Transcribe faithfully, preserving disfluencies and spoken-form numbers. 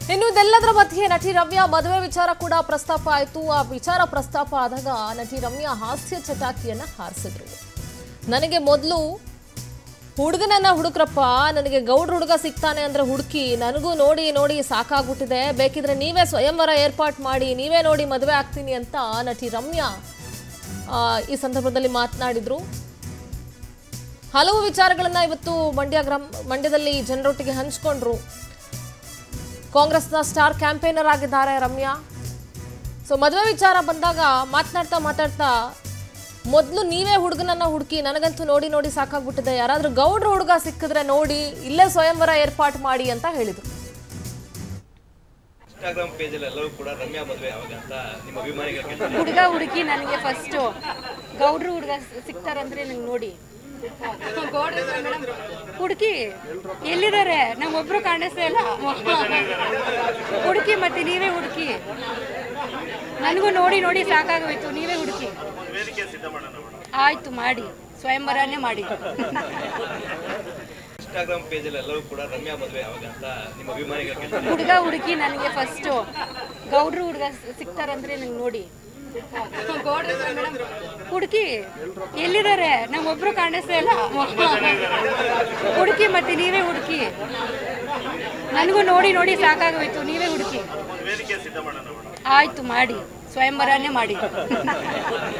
ಇನ್ನು ಇದೆಲ್ಲದರ ಮಧ್ಯೆ ನಟಿ ರಮ್ಯಾ ಮದುವೆ ವಿಚಾರ ಕೂಡ ಪ್ರಸ್ತಾಪ ಆಯಿತು. ಆ ವಿಚಾರ ಪ್ರಸ್ತಾಪ ಆದಾಗ ನಟಿ ರಮ್ಯಾ ಹಾಸ್ಯ ಚಟಾಕಿಯನ್ನ ಹಾರಿಸಿದ್ರು. ನನಗೆ ಮೊದಲು ಹುಡುಗನನ್ನ ಹುಡುಕ್ರಪ್ಪ, ನನಗೆ ಗೌಡ್ರ ಹುಡುಗ ಸಿಗ್ತಾನೆ ಅಂದ್ರೆ ಹುಡುಕಿ, ನನಗೂ ನೋಡಿ ನೋಡಿ ಸಾಕಾಗ್ಬಿಟ್ಟಿದೆ, ಬೇಕಿದ್ರೆ ನೀವೇ ಸ್ವಯಂವರ ಏರ್ಪಾಟ್ ಮಾಡಿ, ನೀವೇ ನೋಡಿ ಮದುವೆ ಆಗ್ತೀನಿ ಅಂತ ನಟಿ ರಮ್ಯಾ ಈ ಸಂದರ್ಭದಲ್ಲಿ ಮಾತನಾಡಿದ್ರು. ಹಲವು ವಿಚಾರಗಳನ್ನ ಇವತ್ತು ಮಂಡ್ಯ ಗ್ರಾಮ ಮಂಡ್ಯದಲ್ಲಿ ಜನರೊಟ್ಟಿಗೆ ಹಂಚಿಕೊಂಡ್ರು. ಕಾಂಗ್ರೆಸ್ನ ಸ್ಟಾರ್ ಕ್ಯಾಂಪೇನರ್ ಆಗಿದ್ದಾರೆ ರಮ್ಯಾ. ಸೊ ಮದುವೆ ವಿಚಾರ ಬಂದಾಗ ಮಾತನಾಡ್ತಾ ಮಾತಾಡ್ತಾ ಮೊದಲು ನೀವೇ ಹುಡುಗನನ್ನ ಹುಡುಕಿ, ನನಗಂತೂ ನೋಡಿ ನೋಡಿ ಸಾಕಾಗ್ಬಿಟ್ಟಿದೆ, ಯಾರಾದ್ರೂ ಗೌಡ್ರ ಹುಡುಗ ಸಿಕ್ಕಿದ್ರೆ ನೋಡಿ, ಇಲ್ಲೇ ಸ್ವಯಂವರ ಏರ್ಪಾಟ್ ಮಾಡಿ ಅಂತ ಹೇಳಿದ್ರು. ಇನ್ಸ್ಟಾಗ್ರಾಮ್ ಪೇಜ್ ಅಲ್ಲಿ ಎಲ್ಲರೂ ಕೂಡ ರಮ್ಯಾ ಮದುವೆ ಯಾವಾಗ ಅಂತ ನಿಮ್ಮ ಅಭಿಮಾನಿಗಳಿಗೆ ಹುಡುಗ ಹುಡುಕಿ ನನಗೆ ಫಸ್ಟ್ ಗೌಡ್ರ ಹುಡುಗ ಸಿಗ್ತಾರಂದ್ರೆ ನಂಗೆ ನೋಡಿ ಹುಡುಕಿ ಎಲ್ಲಿದ್ದಾರೆ, ನಮ್ಮೊಬ್ರು ಕಾಣಿಸ್ತಾ ಇಲ್ಲ, ಹುಡುಕಿ ಮತ್ತೆ ನೀವೇ ಹುಡುಕಿ, ನನಗೂ ನೋಡಿ ನೋಡಿ ಸಾಕಾಗೋಯ್ತು, ನೀವೇ ಹುಡುಕಿ. ಆಯ್ತು ಮಾಡಿ, ಸ್ವಯಂವರನೇ ಮಾಡಿ. ಇನ್ಸ್ಟಾಗ್ರಾಮ್ ಪೇಜ್ ಅಲ್ಲಿ ಎಲ್ಲರೂ ಕೂಡ ರಮ್ಯಾ ಮದುವೆ ಯಾವಾಗ ಅಂತ ನಿಮ್ಮ ಅಭಿಮಾನಿಗಳಿಗೆ ಹುಡುಗ ಹುಡುಕಿ ನನಗೆ ಫಸ್ಟ್ ಗೌಡ್ರ ಹುಡುಗ ಸಿಗ್ತಾರಂದ್ರೆ ನಂಗೆ ನೋಡಿ ಹುಡುಕಿ ಎಲ್ಲಿದ್ದಾರೆ, ನಮ್ಮೊಬ್ರು ಕಾಣಿಸ್ತಾ ಇಲ್ಲ, ಹುಡುಕಿ ಮತ್ತೆ ನೀವೇ ಹುಡುಕಿ, ನನಗೂ ನೋಡಿ ನೋಡಿ ಸಾಕಾಗೋಯ್ತು, ನೀವೇ ಹುಡುಕಿ. ಆಯ್ತು ಮಾಡಿ, ಸ್ವಯಂವರನೇ ಮಾಡಿ.